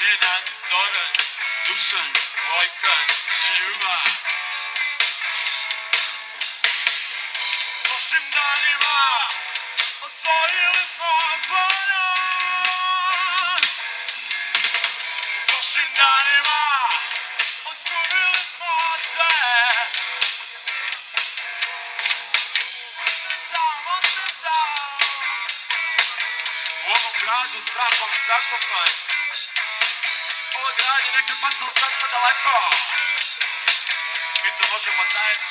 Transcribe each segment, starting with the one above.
Nenad, Zoran, Dušan, Vojkan, Ljuba. Prošlim danima osvojili smo ponos. Prošlim danima izgubili smo sve. Ostaj sam u ovom gradu strahom zakopan. Ovo grad je nekad bacao svetlo daleko. Mi to možemo zajedno.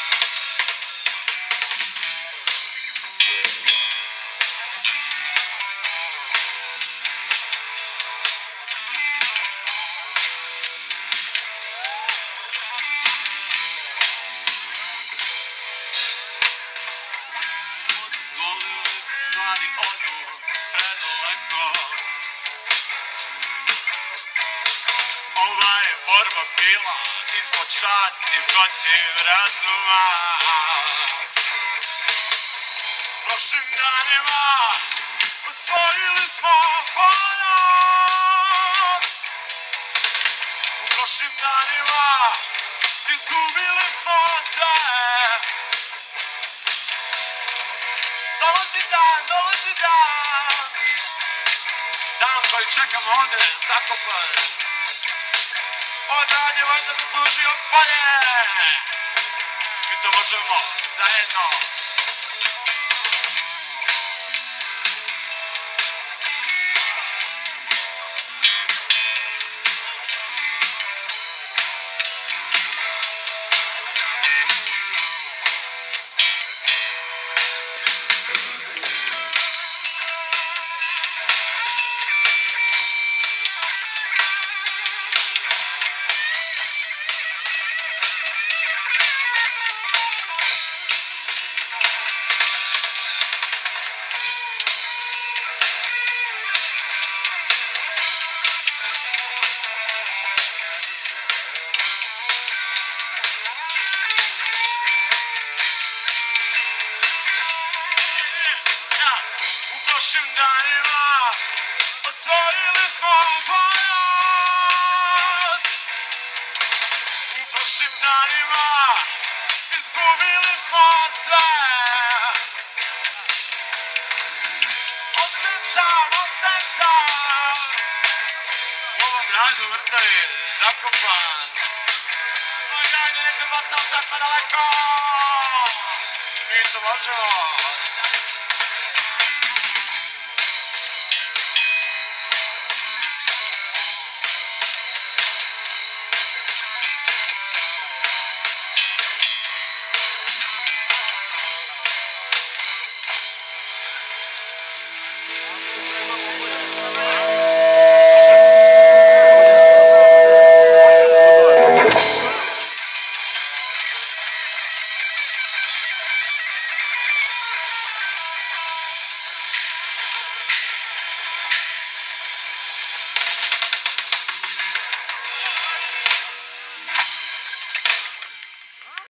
Stvari odu predaleko. Ova je borba bila ispod časti protiv razuma. Prošlim danima osvojili smo ponos. U prošlim danima izgubili smo sve. Dolazi dan, dan koji čekam ovde zakopan. Ovaj grad je valjda zaslužio bolje. Mi to možemo zajedno. U prošlim danima osvojili smo ponos. U prošlim danima izgubili smo sve. Ostajem sam u ovom gradu mrtav je zakopan. Ovaj grad je nekad bacao svetlo daleko. Mi to možemo.